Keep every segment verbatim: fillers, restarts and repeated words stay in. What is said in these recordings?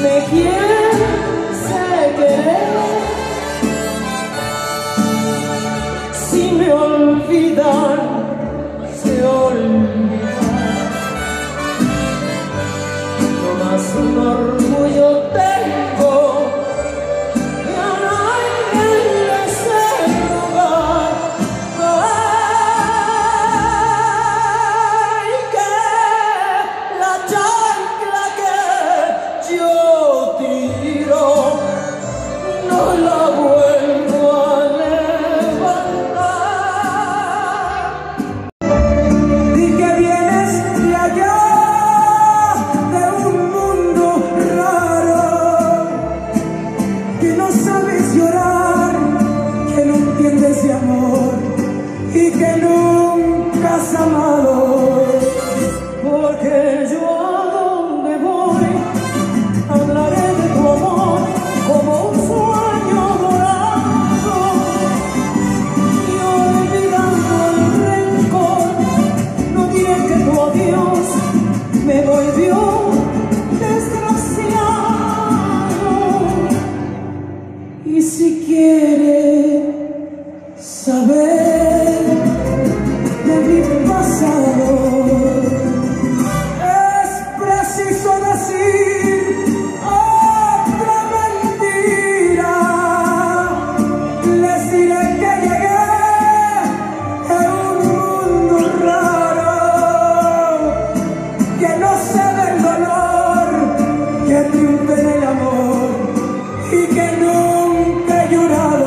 me quieres querer. Si me olvidan, se olvidan. No más un orgullo tengo, y a nadie le sé rogar. Ay, que la chancla que yo tiro no la vuelvo a levantar. Di que vienes de allá, de un mundo raro, que no sabes llorar, que no entiendes de amor y que nunca has amado. Porque yo a donde voy hablaré de tu amor como un sueño dorado, y olvidando el rencor no diré que tu adiós me volvió desgraciado. Y si quieres saber de mi pasado, es preciso decir otra mentira. Les diré que llegué a un mundo raro, que no sé del dolor, que triunfe en el amor y que nunca he llorado.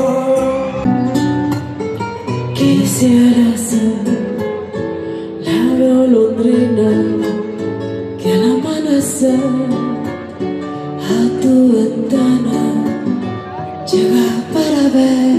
Quisiera ser la golondrina que al amanecer a tu ventana llega para ver